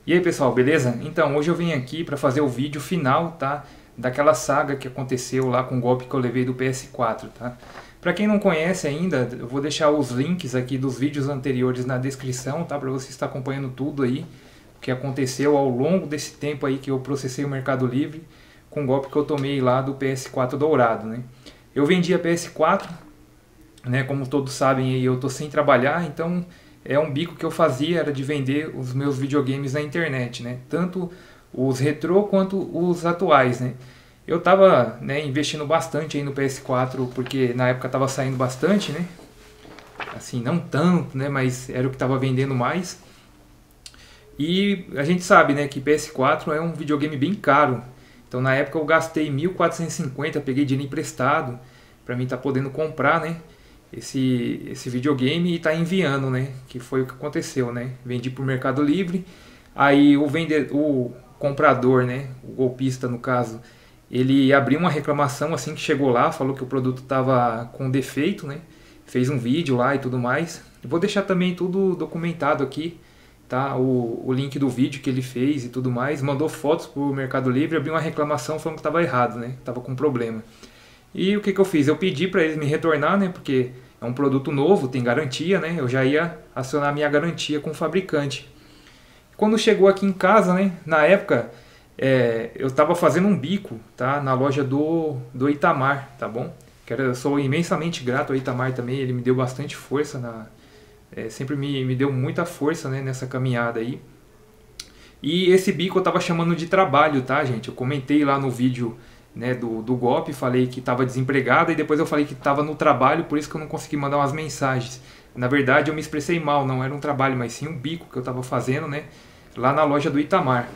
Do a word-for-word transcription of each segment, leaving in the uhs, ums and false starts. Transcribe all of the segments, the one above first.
E aí pessoal, beleza? Então, hoje eu vim aqui para fazer o vídeo final, tá? Daquela saga que aconteceu lá com o golpe que eu levei do P S quatro, tá? Para quem não conhece ainda, eu vou deixar os links aqui dos vídeos anteriores na descrição, tá? Para você estar acompanhando tudo aí, o que aconteceu ao longo desse tempo aí que eu processei o Mercado Livre com o golpe que eu tomei lá do P S quatro dourado, né? Eu vendi a P S quatro, né? Como todos sabem aí, eu tô sem trabalhar, então é um bico que eu fazia, era de vender os meus videogames na internet, né? Tanto os retrô quanto os atuais, né? Eu tava, né, investindo bastante aí no P S quatro, porque na época tava saindo bastante, né? Assim, não tanto, né? Mas era o que tava vendendo mais. E a gente sabe, né, que P S quatro é um videogame bem caro. Então na época eu gastei mil quatrocentos e cinquenta, peguei dinheiro emprestado para mim estar tá podendo comprar, né? Esse, esse videogame e tá enviando, né? Que foi o que aconteceu, né? Vendi pro Mercado Livre, aí o vendedor, o comprador, né? O golpista no caso, ele abriu uma reclamação assim que chegou lá, falou que o produto tava com defeito, né? Fez um vídeo lá e tudo mais. Eu vou deixar também tudo documentado aqui, tá? O, o link do vídeo que ele fez e tudo mais. Mandou fotos pro Mercado Livre, abriu uma reclamação falando que tava errado, né? Tava com problema. E o que, que eu fiz? Eu pedi para eles me retornar, né? Porque é um produto novo, tem garantia, né? Eu já ia acionar minha garantia com o fabricante. Quando chegou aqui em casa, né? Na época, é, eu estava fazendo um bico, tá? Na loja do, do Itamar, tá bom? Que eu sou imensamente grato ao Itamar também, ele me deu bastante força, na, é, sempre me, me deu muita força, né? Nessa caminhada aí. E esse bico eu estava chamando de trabalho, tá, gente? Eu comentei lá no vídeo, né, do, do golpe, falei que estava desempregado e depois eu falei que estava no trabalho, por isso que eu não consegui mandar umas mensagens. Na verdade eu me expressei mal, não era um trabalho, mas sim um bico que eu estava fazendo, né, lá na loja do Itamar.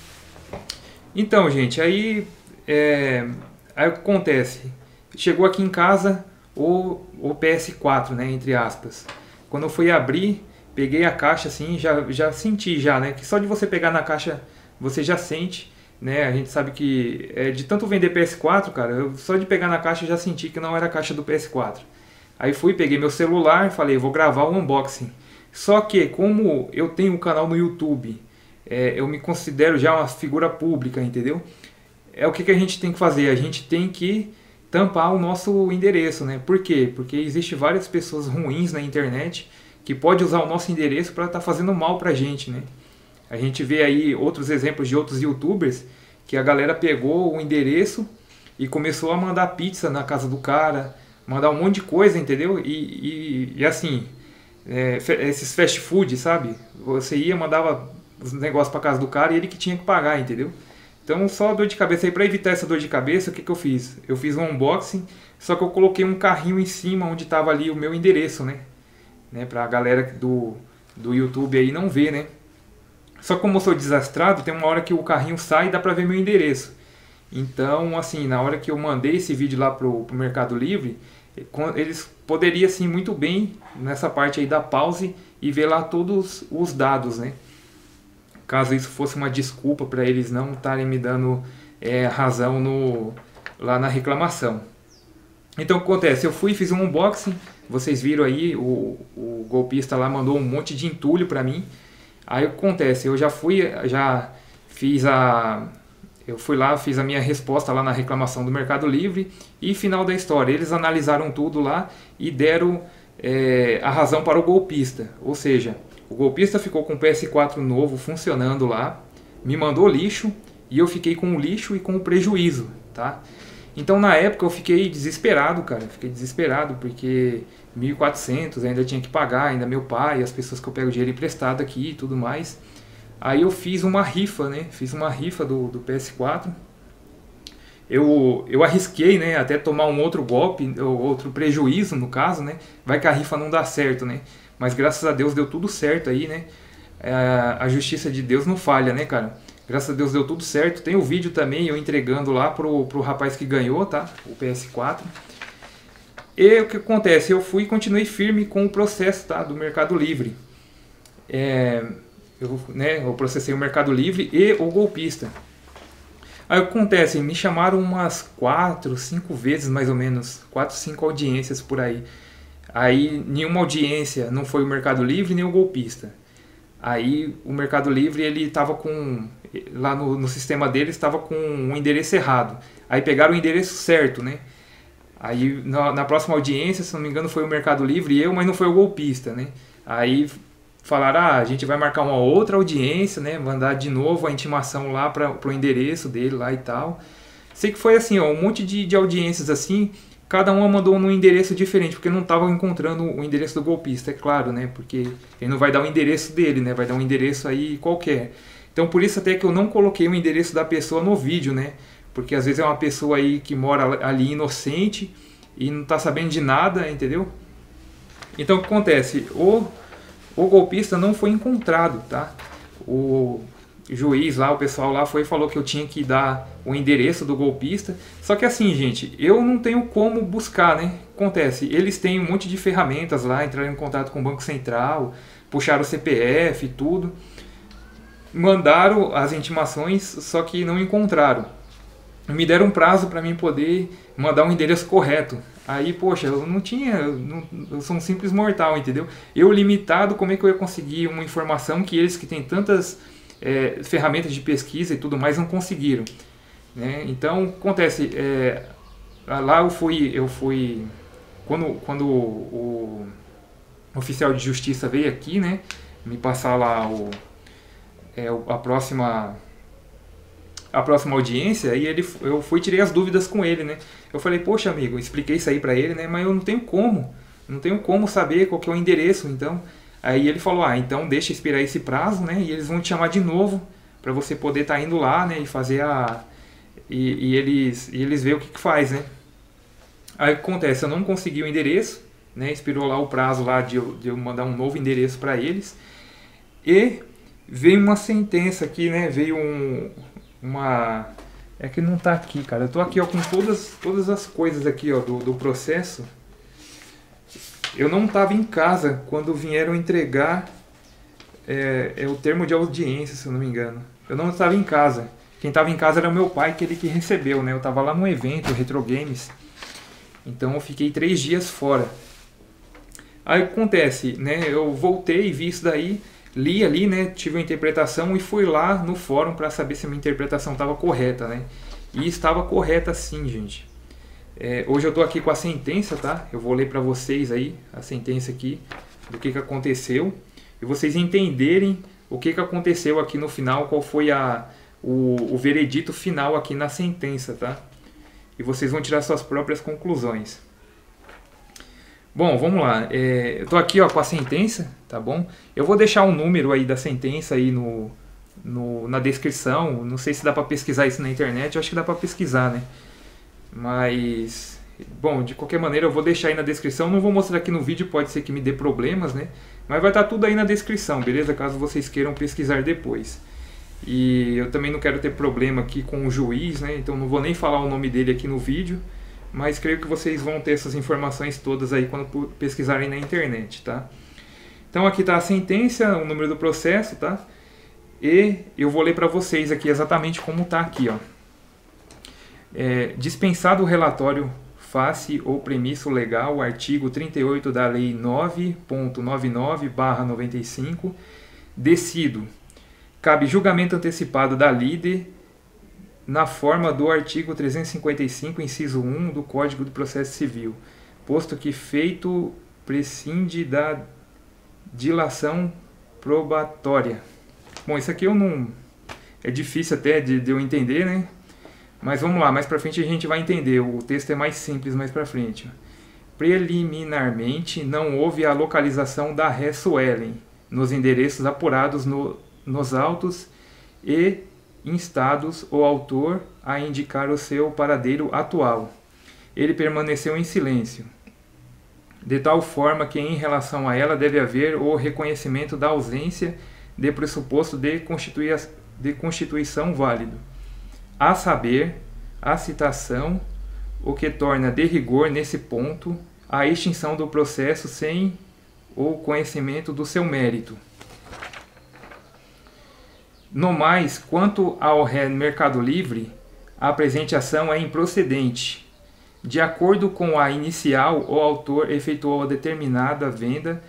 Então, gente, aí, é, aí o que acontece? Chegou aqui em casa o, o P S quatro, né, entre aspas. Quando eu fui abrir, peguei a caixa assim, já, já senti já, né, que só de você pegar na caixa você já sente. Né, a gente sabe que é, de tanto vender P S quatro, cara, eu, só de pegar na caixa eu já senti que não era a caixa do P S quatro. Aí fui, peguei meu celular e falei, vou gravar o unboxing. Só que, como eu tenho um canal no YouTube, é, eu me considero já uma figura pública, entendeu? É o que, que a gente tem que fazer, a gente tem que tampar o nosso endereço, né? Por quê? Porque existe várias pessoas ruins na internet que podem usar o nosso endereço para estar tá fazendo mal pra gente, né? A gente vê aí outros exemplos de outros youtubers que a galera pegou o endereço e começou a mandar pizza na casa do cara, mandar um monte de coisa, entendeu? E, e, e assim, é, esses fast food, sabe? Você ia, mandava os negócios para casa do cara e ele que tinha que pagar, entendeu? Então só dor de cabeça aí, para evitar essa dor de cabeça, o que, que eu fiz? Eu fiz um unboxing, só que eu coloquei um carrinho em cima onde estava ali o meu endereço, né? né? Para a galera do, do YouTube aí não ver, né? Só que como eu sou desastrado, tem uma hora que o carrinho sai e dá pra ver meu endereço. Então, assim, na hora que eu mandei esse vídeo lá pro, pro Mercado Livre, eles poderiam, assim, muito bem, nessa parte aí da pause, e ver lá todos os dados, né? Caso isso fosse uma desculpa para eles não estarem me dando é, razão no, lá na reclamação. Então, o que acontece? Eu fui e fiz um unboxing, vocês viram aí, o, o golpista lá mandou um monte de entulho pra mim. Aí o que acontece? Eu já fui, já fiz a, eu fui lá, fiz a minha resposta lá na reclamação do Mercado Livre e final da história, eles analisaram tudo lá e deram é, a razão para o golpista. Ou seja, o golpista ficou com o P S quatro novo funcionando lá, me mandou lixo e eu fiquei com o lixo e com o prejuízo, tá? Então na época eu fiquei desesperado, cara, fiquei desesperado porque mil e quatrocentos ainda tinha que pagar, ainda meu pai, as pessoas que eu pego dinheiro emprestado aqui e tudo mais. Aí eu fiz uma rifa, né, fiz uma rifa do, do P S quatro. Eu, eu arrisquei, né, até tomar um outro golpe, outro prejuízo no caso, né, vai que a rifa não dá certo, né, mas graças a Deus deu tudo certo aí, né, a justiça de Deus não falha, né, cara. Graças a Deus deu tudo certo. Tem o vídeo também, eu entregando lá pro, pro rapaz que ganhou, tá? O P S quatro. E o que acontece? Eu fui e continuei firme com o processo, tá? Do Mercado Livre. É, eu, né, eu processei o Mercado Livre e o golpista. Aí o que acontece? Me chamaram umas quatro, cinco vezes mais ou menos. Quatro, cinco audiências por aí. Aí nenhuma audiência não foi o Mercado Livre nem o golpista. Aí o Mercado Livre, ele estava com, lá no, no sistema deles, estava com um endereço errado. Aí pegaram o endereço certo, né? Aí na, na próxima audiência, se não me engano, foi o Mercado Livre e eu, mas não foi o golpista, né? Aí falaram, ah, a gente vai marcar uma outra audiência, né? Mandar de novo a intimação lá para o endereço dele lá e tal. Sei que foi assim, ó, um monte de, de audiências assim, cada uma mandou num endereço diferente, porque não estava encontrando o endereço do golpista, é claro, né? Porque ele não vai dar o endereço dele, né? Vai dar um endereço aí qualquer. Então por isso até que eu não coloquei o endereço da pessoa no vídeo, né? Porque às vezes é uma pessoa aí que mora ali inocente e não está sabendo de nada, entendeu? Então o que acontece? O, o golpista não foi encontrado, tá? O juiz lá, o pessoal lá foi e falou que eu tinha que dar o endereço do golpista. Só que assim, gente, eu não tenho como buscar, né? Acontece, eles têm um monte de ferramentas lá, entraram em contato com o Banco Central, puxaram o C P F e tudo. Mandaram as intimações, só que não encontraram. Me deram um prazo para mim poder mandar um endereço correto. Aí, poxa, eu não tinha, eu, não, eu sou um simples mortal, entendeu? Eu limitado, como é que eu ia conseguir uma informação que eles que têm tantas é, ferramentas de pesquisa e tudo mais não conseguiram, né? Então, acontece, é, lá eu fui, eu fui quando, quando o, o oficial de justiça veio aqui, né, me passar lá o, é, a próxima a próxima audiência, e ele, eu fui e tirei as dúvidas com ele, né? Eu falei, poxa amigo, eu expliquei isso aí pra ele, né? Mas eu não tenho como, não tenho como saber qual que é o endereço, então... Aí ele falou, ah, então deixa expirar esse prazo, né? E eles vão te chamar de novo, pra você poder estar tá indo lá, né? E fazer a... E, e eles, e eles veem o que que faz, né? Aí o que acontece, eu não consegui o endereço, né? Expirou lá o prazo lá de eu, de eu mandar um novo endereço pra eles. E veio uma sentença aqui, né? Veio um... uma é que não tá aqui, cara. Eu tô aqui ó, com todas, todas as coisas aqui ó, do, do processo. Eu não tava em casa quando vieram entregar é, é o termo de audiência, se eu não me engano. Eu não estava em casa. Quem estava em casa era o meu pai, que ele que recebeu, né? Eu tava lá no evento, Retro Games. Então eu fiquei três dias fora. Aí o que acontece, né? Eu voltei e vi isso daí. Li ali, né, tive uma interpretação e fui lá no fórum para saber se a minha interpretação estava correta, né? E estava correta sim, gente. É, hoje eu estou aqui com a sentença, tá? Eu vou ler para vocês aí a sentença aqui do que, que aconteceu e vocês entenderem o que, que aconteceu aqui no final, qual foi a, o, o veredito final aqui na sentença, tá? E vocês vão tirar suas próprias conclusões. Bom, vamos lá. É, eu tô aqui ó, com a sentença, tá bom? Eu vou deixar um número aí da sentença aí no, no, na descrição. Não sei se dá para pesquisar isso na internet. Eu acho que dá para pesquisar, né? Mas, bom, de qualquer maneira eu vou deixar aí na descrição. Não vou mostrar aqui no vídeo, pode ser que me dê problemas, né? Mas vai estar tudo aí na descrição, beleza? Caso vocês queiram pesquisar depois. E eu também não quero ter problema aqui com o juiz, né? Então não vou nem falar o nome dele aqui no vídeo. Mas creio que vocês vão ter essas informações todas aí quando pesquisarem na internet, tá? Então aqui está a sentença, o número do processo, tá? E eu vou ler para vocês aqui exatamente como está aqui, ó. É, dispensado o relatório face ou premisso legal, artigo trinta e oito da Lei nove ponto noventa e nove barra noventa e cinco, decido, cabe julgamento antecipado da lide na forma do artigo trezentos e cinquenta e cinco, inciso um do Código do Processo Civil, posto que feito prescinde da dilação probatória. Bom, isso aqui eu não... é difícil até de, de eu entender, né? Mas vamos lá, mais pra frente a gente vai entender. O texto é mais simples mais pra frente. Preliminarmente, não houve a localização da ré Suelen nos endereços apurados no, nos autos e instados o autor a indicar o seu paradeiro atual. Ele permaneceu em silêncio, de tal forma que em relação a ela deve haver o reconhecimento da ausência de pressuposto de, constitui de constituição válido, a saber, a citação, o que torna de rigor nesse ponto a extinção do processo sem o conhecimento do seu mérito. No mais, quanto ao ré Mercado Livre, a presente ação é improcedente. De acordo com a inicial, o autor efetuou a determinada venda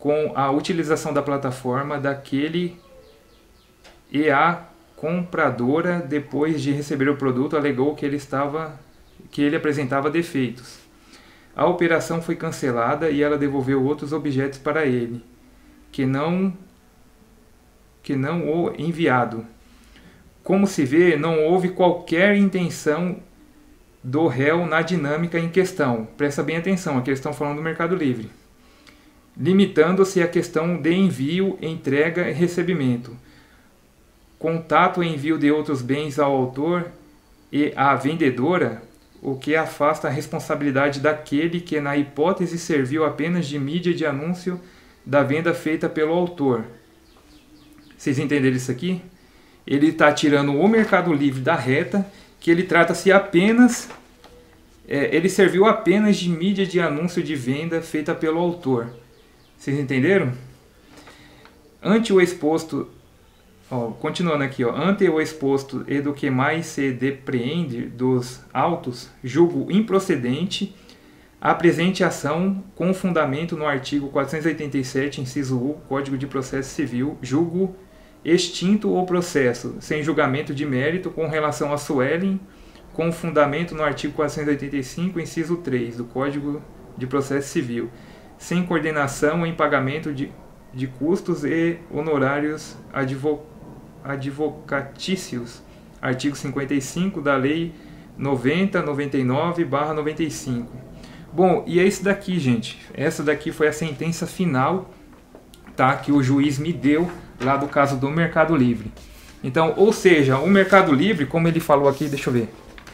com a utilização da plataforma daquele e a compradora, depois de receber o produto, alegou que ele, estava, que ele apresentava defeitos. A operação foi cancelada e ela devolveu outros objetos para ele, que não, que não o enviado. Como se vê, não houve qualquer intenção do réu na dinâmica em questão. Presta bem atenção, aqui eles estão falando do Mercado Livre. Limitando-se à questão de envio, entrega e recebimento. Contato e envio de outros bens ao autor e à vendedora, o que afasta a responsabilidade daquele que, na hipótese, serviu apenas de mídia de anúncio da venda feita pelo autor. Vocês entenderam isso aqui? Ele está tirando o Mercado Livre da reta, que ele trata-se apenas, é, ele serviu apenas de mídia de anúncio de venda feita pelo autor. Vocês entenderam? Ante o exposto, ó, continuando aqui, ó, ante o exposto e do que mais se depreende dos autos, julgo improcedente a presente ação com fundamento no artigo quatrocentos e oitenta e sete, inciso um, Código de Processo Civil, julgo extinto o processo, sem julgamento de mérito, com relação a Suelen, com fundamento no artigo quatrocentos e oitenta e cinco, inciso três, do Código de Processo Civil, sem coordenação em pagamento de, de custos e honorários advo, advocatícios, artigo cinquenta e cinco da Lei noventa, noventa e nove barra noventa e cinco. Bom, e é isso daqui, gente. Essa daqui foi a sentença final, tá, que o juiz me deu lá do caso do Mercado Livre. Então, ou seja, o Mercado Livre, como ele falou aqui, deixa eu ver.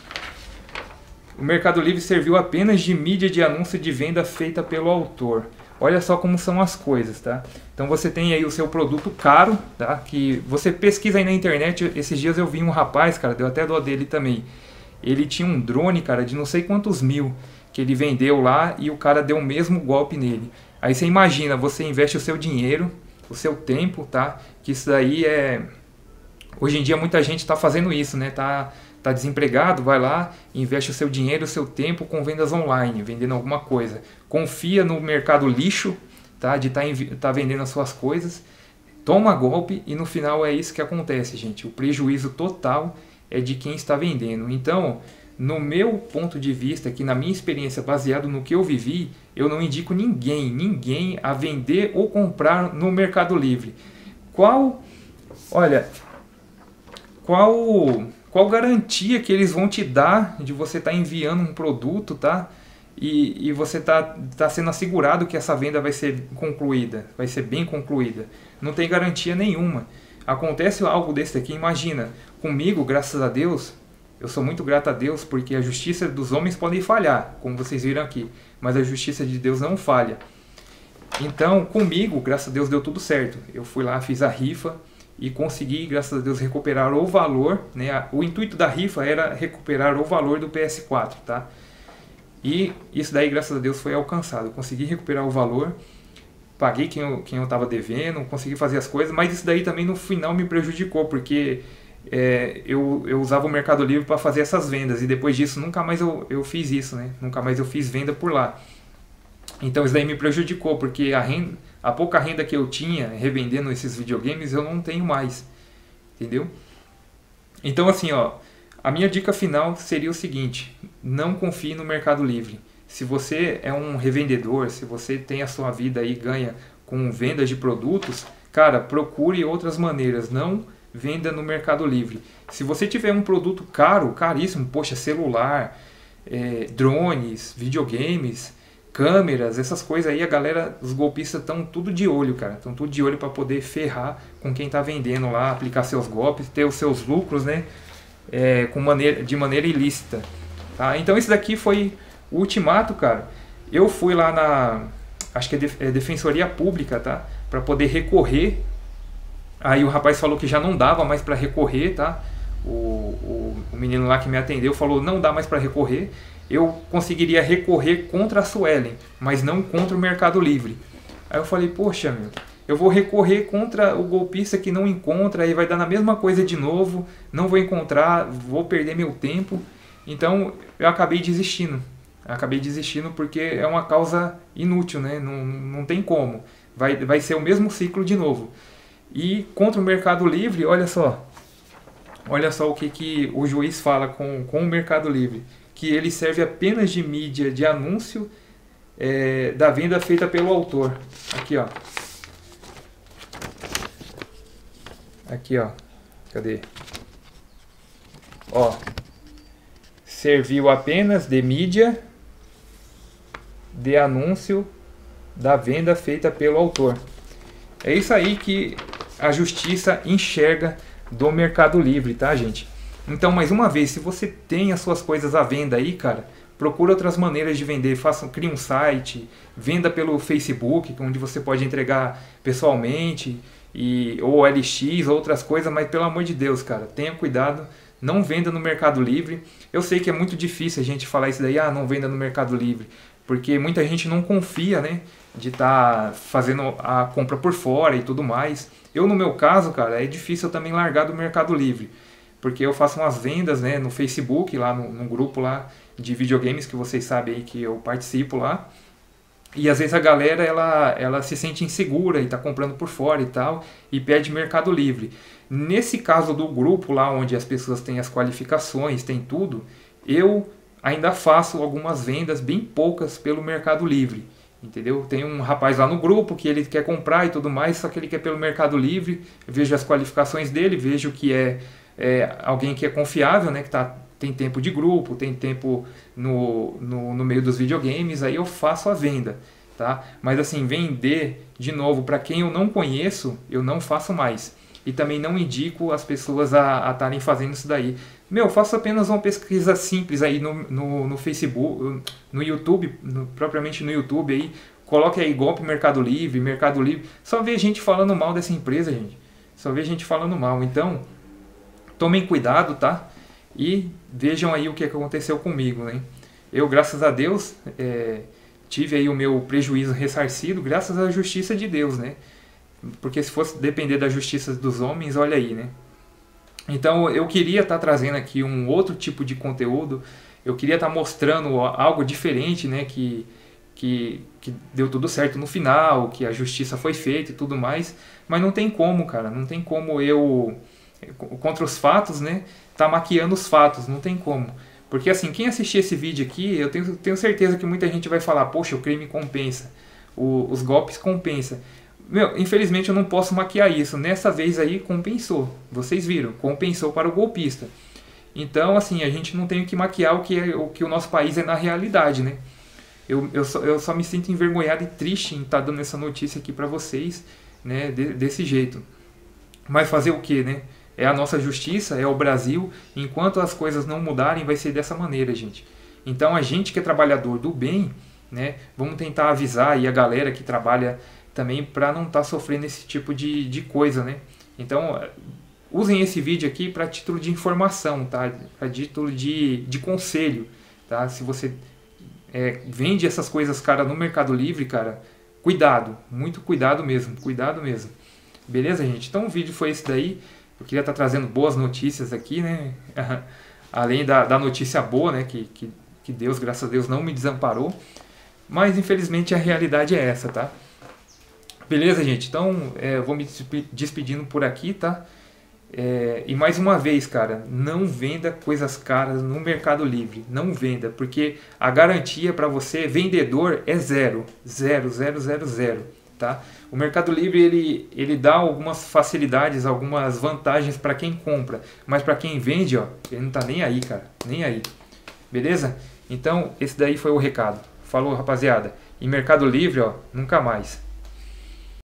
O Mercado Livre serviu apenas de mídia de anúncio de venda feita pelo autor. Olha só como são as coisas, tá? Então você tem aí o seu produto caro, tá? Que você pesquisa aí na internet. Esses dias eu vi um rapaz, cara, deu até dó dele também. Ele tinha um drone, cara, de não sei quantos mil que ele vendeu lá e o cara deu o mesmo golpe nele. Aí você imagina, você investe o seu dinheiro, o seu tempo, tá? Que isso daí é... Hoje em dia muita gente está fazendo isso, né? Tá, tá desempregado, vai lá, investe o seu dinheiro, o seu tempo com vendas online, vendendo alguma coisa. Confia no mercado lixo, tá? De estar tá, tá vendendo as suas coisas, toma golpe e no final é isso que acontece, gente. O prejuízo total é de quem está vendendo. Então, no meu ponto de vista, aqui na minha experiência, baseado no que eu vivi, eu não indico ninguém, ninguém a vender ou comprar no Mercado Livre. Qual, olha, qual, qual garantia que eles vão te dar de você estar tá enviando um produto, tá? E, e você tá, tá sendo assegurado que essa venda vai ser concluída, vai ser bem concluída. Não tem garantia nenhuma. Acontece algo desse aqui, imagina, comigo, graças a Deus, eu sou muito grato a Deus porque a justiça dos homens pode falhar, como vocês viram aqui, mas a justiça de Deus não falha. Então, comigo, graças a Deus, deu tudo certo. Eu fui lá, fiz a rifa e consegui, graças a Deus, recuperar o valor, né? O intuito da rifa era recuperar o valor do P S quatro, tá? E isso daí, graças a Deus, foi alcançado. Eu consegui recuperar o valor, paguei quem eu quem eu estava devendo, consegui fazer as coisas, mas isso daí também no final me prejudicou, porque é, eu, eu usava o Mercado Livre para fazer essas vendas, e depois disso nunca mais eu, eu fiz isso, né? Nunca mais eu fiz venda por lá. Então isso daí me prejudicou, porque a, renda, a pouca renda que eu tinha revendendo esses videogames eu não tenho mais, entendeu? Então assim, ó, a minha dica final seria o seguinte: não confie no Mercado Livre. Se você é um revendedor, se você tem a sua vida aí ganha com vendas de produtos, cara, procure outras maneiras, não venda no Mercado Livre. Se você tiver um produto caro, caríssimo, poxa, celular, é, drones, videogames, câmeras, essas coisas aí, a galera, os golpistas estão tudo de olho, cara. Estão tudo de olho para poder ferrar com quem está vendendo lá, aplicar seus golpes, ter os seus lucros, né? É, com maneira, de maneira ilícita. Tá? Então isso daqui foi o ultimato, cara. Eu fui lá na, acho que é, de, é Defensoria Pública, tá? Para poder recorrer. Aí o rapaz falou que já não dava mais para recorrer, tá? O, o, o menino lá que me atendeu falou não dá mais para recorrer. Eu conseguiria recorrer contra a Suelen, mas não contra o Mercado Livre. Aí eu falei, poxa, meu, eu vou recorrer contra o golpista que não encontra, aí vai dar na mesma coisa de novo, não vou encontrar, vou perder meu tempo. Então eu acabei desistindo. Acabei desistindo porque é uma causa inútil, né? Não, não tem como. Vai, vai ser o mesmo ciclo de novo. E contra o Mercado Livre, olha só. Olha só o que, que o juiz fala com, com o Mercado Livre. Que ele serve apenas de mídia de anúncio é, da venda feita pelo autor. Aqui, ó. Aqui, ó. Cadê? Ó. Serviu apenas de mídia de anúncio da venda feita pelo autor. É isso aí que a justiça enxerga do Mercado Livre, tá, gente? Então, mais uma vez, se você tem as suas coisas à venda aí, cara, procura outras maneiras de vender. Faça, crie um site, venda pelo Facebook, onde você pode entregar pessoalmente, e, ou L X, outras coisas, mas pelo amor de Deus, cara, tenha cuidado, não venda no Mercado Livre. Eu sei que é muito difícil a gente falar isso daí, ah, não venda no Mercado Livre, porque muita gente não confia, né, de estar tá fazendo a compra por fora e tudo mais. Eu, no meu caso, cara, é difícil eu também largar do Mercado Livre, porque eu faço umas vendas, né, no Facebook, lá no, no grupo lá de videogames que vocês sabem aí que eu participo lá. E às vezes a galera ela, ela se sente insegura e está comprando por fora e tal, e pede Mercado Livre. Nesse caso do grupo lá onde as pessoas têm as qualificações, tem tudo, eu ainda faço algumas vendas, bem poucas, pelo Mercado Livre. Entendeu? Tem um rapaz lá no grupo que ele quer comprar e tudo mais, só que ele quer pelo Mercado Livre. Eu vejo as qualificações dele, vejo que é, é alguém que é confiável, né, que tá, tem tempo de grupo, tem tempo no, no, no meio dos videogames, aí eu faço a venda, tá? Mas assim, vender de novo para quem eu não conheço, eu não faço mais. E também não indico as pessoas a estarem fazendo isso daí. Meu, faço apenas uma pesquisa simples aí no, no, no Facebook, no YouTube, no, propriamente no YouTube aí. Coloque aí golpe Mercado Livre, Mercado Livre. Só vê gente falando mal dessa empresa, gente. Só vê gente falando mal. Então, tomem cuidado, tá? E vejam aí o que aconteceu comigo, né? Eu, graças a Deus, é, tive aí o meu prejuízo ressarcido, graças à justiça de Deus, né? Porque se fosse depender da justiça dos homens, olha aí, né? Então eu queria estar tá trazendo aqui um outro tipo de conteúdo, eu queria estar tá mostrando algo diferente, né? Que, que, que deu tudo certo no final, que a justiça foi feita e tudo mais, mas não tem como, cara, não tem como eu, contra os fatos, né? Tá maquiando os fatos, não tem como. Porque assim, quem assistir esse vídeo aqui, eu tenho, tenho certeza que muita gente vai falar, poxa, o crime compensa, o, os golpes compensam. Meu, infelizmente eu não posso maquiar isso. Nessa vez aí compensou. Vocês viram, compensou para o golpista. Então, assim, a gente não tem que maquiar o que, é, o, que o nosso país é na realidade, né? Eu, eu, só, eu só me sinto envergonhado e triste em estar dando essa notícia aqui para vocês, né? De, desse jeito. Mas fazer o que, né? É a nossa justiça, é o Brasil. Enquanto as coisas não mudarem, vai ser dessa maneira, gente. Então, a gente que é trabalhador do bem, né? Vamos tentar avisar aí a galera que trabalha também para não estar tá sofrendo esse tipo de, de coisa, né? Então, usem esse vídeo aqui para título de informação, tá? Para título de, de conselho, tá? Se você é, vende essas coisas, cara, no Mercado Livre, cara, cuidado, muito cuidado mesmo, cuidado mesmo. Beleza, gente? Então o vídeo foi esse daí. Eu queria estar tá trazendo boas notícias aqui, né? Além da, da notícia boa, né? Que, que, que Deus, graças a Deus, não me desamparou. Mas, infelizmente, a realidade é essa, tá? Beleza, gente? Então, é, eu vou me despedindo por aqui, tá? É, e mais uma vez, cara, não venda coisas caras no Mercado Livre. Não venda, porque a garantia para você, vendedor, é zero. Zero, zero, zero, zero, tá? O Mercado Livre, ele, ele dá algumas facilidades, algumas vantagens para quem compra. Mas para quem vende, ó, ele não tá nem aí, cara. Nem aí. Beleza? Então, esse daí foi o recado. Falou, rapaziada. E Mercado Livre, ó, nunca mais.